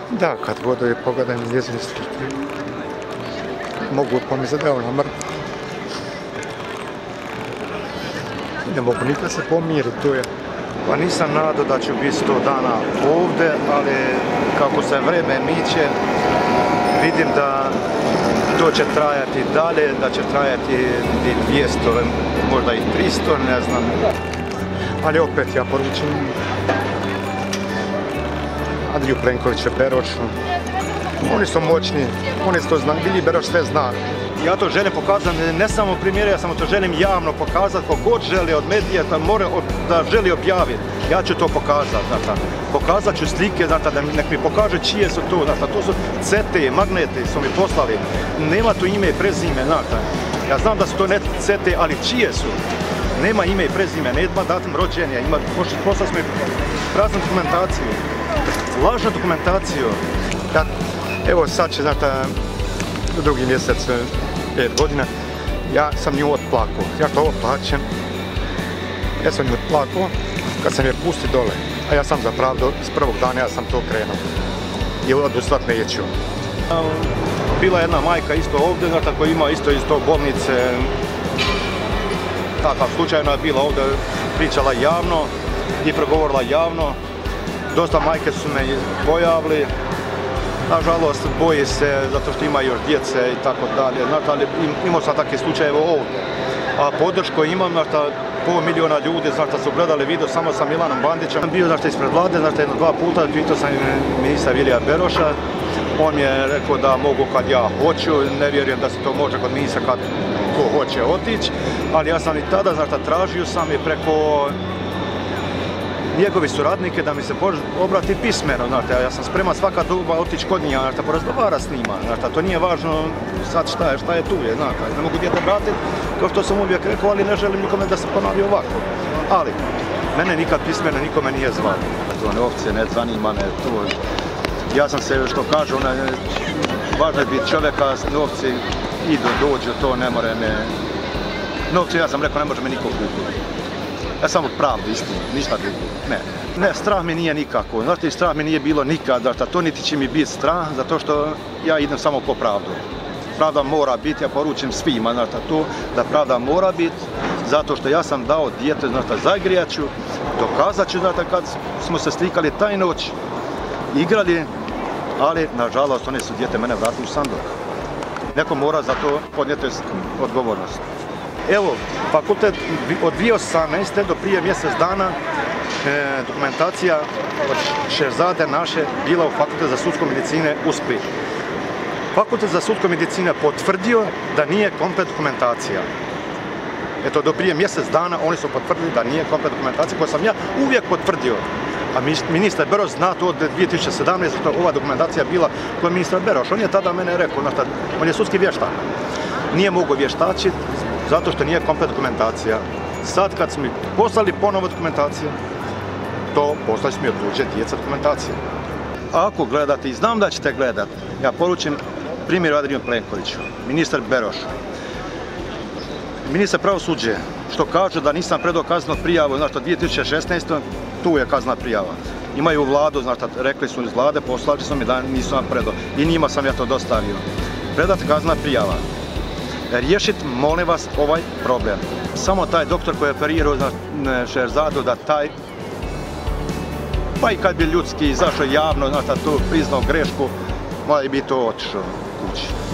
Da, kad god je pogledam njezine slike, mogu pomisliti da je ona mrtva. Ne mogu nikad se pomiriti, to je. Pa nisam nadao da ću biti 100 dana ovdje, ali kako se vreme miče, vidim da to će trajati dalje, da će trajati i 200, možda i 300, ne znam. Ali opet ja poručujem Andriju Plenkovića, Berošu. Oni su moćni, oni to znaju, Vilji Beroš sve zna. Ja to želim pokazati, ne samo primjere, ja samo to želim javno pokazati, ko god želi od medija da želi objaviti, ja ću to pokazati. Pokazat ću slike, da nek mi pokaže čije su to, to su CT, magneti su mi poslali, nema tu ime i prezime, ja znam da su to ne CT, ali čije su, nema ime i prezime, nema datum rođenja, poslali smo i praznu dokumentaciju, lažnu dokumentaciju. Evo sad će, drugi mjesec, 5 godina, ja sam nju otplakao. Ja to ovo plaćam. Ja sam nju otplakao kad sam je pusti dole. A ja sam za pravdu, s prvog dana ja sam to krenuo. I odustat neću. Bila jedna majka isto ovdje, koja ima isto iz tog bolnice. Takav slučajno je bila ovdje, pričala javno i progovorila javno. Dosta majke su me pojavili. Nažalost, boji se zato što ima još djece i tako dalje. Ali imao sam takve slučajeve ovdje. A podršku imam, pola milijuna ljudi, su gledali video samo sa Milanom Bandićem. Bio, ispred vlade, jedno 2 puta, pitao sam ministra Vilija Beroša. On mi je rekao da mogu kad ja hoću, ne vjerujem da se to može kod ministra kad ko hoće otići. Ali ja sam i tada, tražio sam i preko njegovi suradnike da mi se obrati pismeno, ja sam spreman svaka doba otići kod njega, porazgovara s njima, to nije važno sad šta je tu, ne mogu dijete vratiti, kao što sam uvijek rekao, ali ne želim nikome da se ponavi ovako. Ali, mene nikad pismeno nikome nije zvao. Novce ne zanima me to. Ja sam se, što kažu, važno je biti čovjeka, novci idu, dođu, to ne more me. Novci, ja sam rekao, ne može me niko kupiti. Ja sam od pravde, istinu, ništa drugo, ne. Strah mi nije nikako, strah mi nije bilo nikada, to niti će mi biti strah, zato što ja idem samo po pravdu. Pravda mora biti, ja poručujem svima, da pravda mora biti, zato što ja sam dao dijete, zagrijat ću, dokazat ću, kad smo se slikali taj noć, igrali, ali, nažalost, one su dijete mene vratili u sanduk. Neko mora za to podnijeti odgovornost. Evo, fakultet od 2018. do prije mjesec dana dokumentacija od Šehzade naše bila u Fakultet za sudsku medicine u Splitu. Fakultet za sudsku medicine potvrdio da nije komplet dokumentacija. Eto, do prije mjesec dana oni su potvrdili da nije komplet dokumentacija, koju sam ja uvijek potvrdio. A ministar Beroš zna to od 2017. što ova dokumentacija bila kod ministra Beroš. On je tada mene rekao, on je sudski vještak. Nije mogao vještačiti zato što nije komplet dokumentacija. Sad kad smo mi poslali ponovo dokumentaciju, to poslali smo mi od tuđe djeca dokumentacije. Ako gledate i znam da ćete gledati, ja poručim primjer Andriju Plenkoviću, ministar Beroš. Ministar pravosuđe, što kaže da nisam predao kaznenu prijavu, 2016. tu je kaznena prijava. Imaju vladu, rekli su iz vlade, poslali su mi da nisam predao i njima sam ja to dostavio. Predati kaznena prijava. Riješiti, molim vas, ovaj problem. Samo taj doktor koji je operirao na Šehzadu, da taj, pa i kad bi ljudski izašao javno, tu priznao grešku, mora bi to otišao kući.